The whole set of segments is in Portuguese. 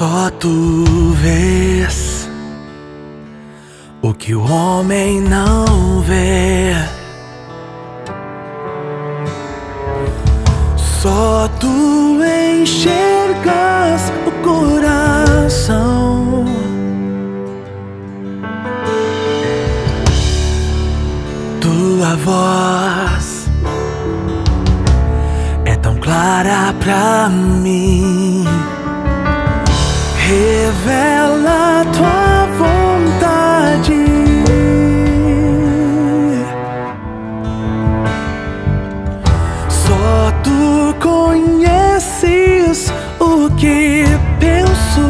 Só tu vês o que o homem não vê. Só tu enxergas o coração. Tua voz é tão clara pra mim. Revela tua vontade. Só tu conheces o que penso.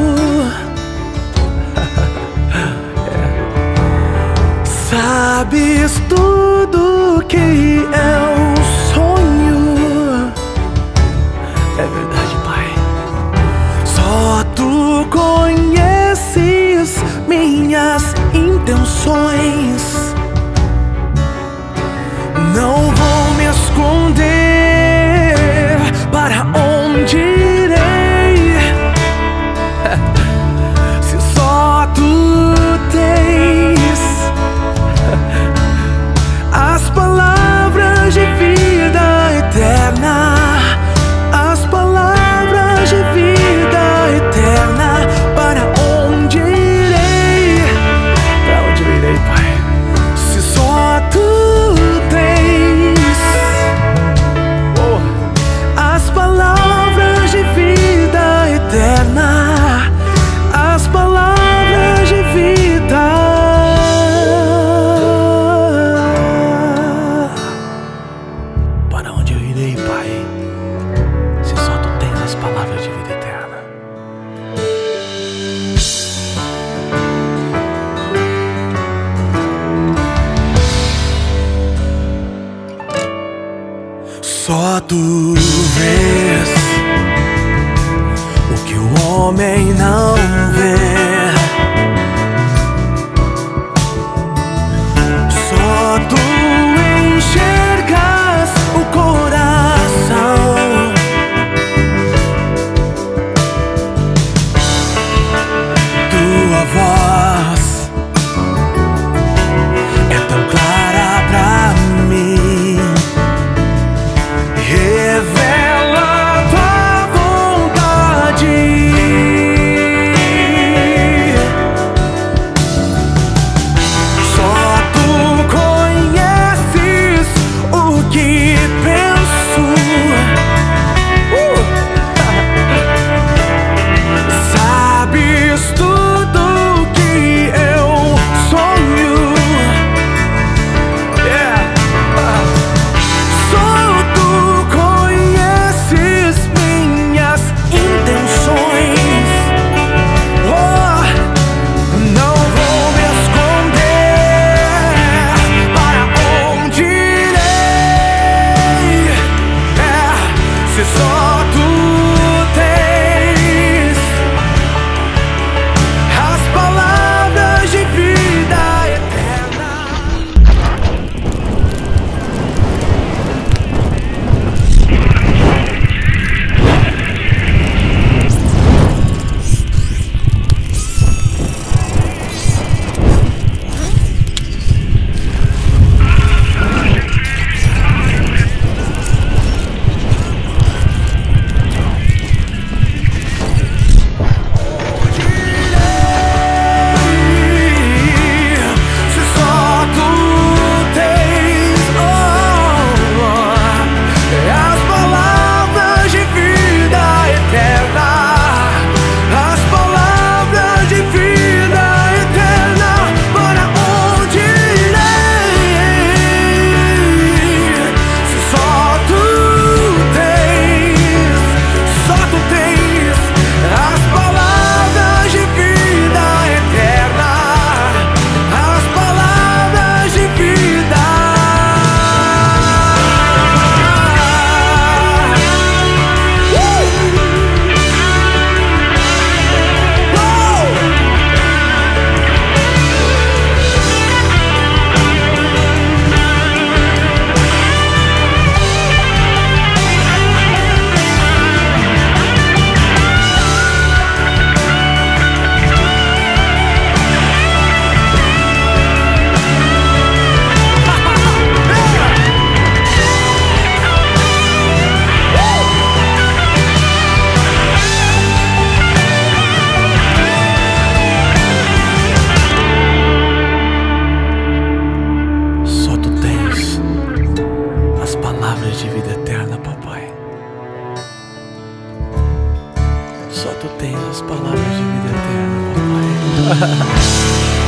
Sabes tudo que eu sonho. É verdade, Pai. Só tu conheces minhas intenções. Não vou me esconder. Para onde irei? Se só tu tens as palavras de vida eterna. As palavras de vida eterna. Para onde irei? Para onde eu irei, Pai? Se só tu tens as palavras de vida eterna. As palavras de vida. Para onde eu irei, Pai? Se só tu tens as palavras de vida eterna. Só tu vês o que o homem não vê. Só tu enxergas o coração. Tua voz é tão clara pra mim. Revela tua vontade. tens as palavras de vida eterna, papai.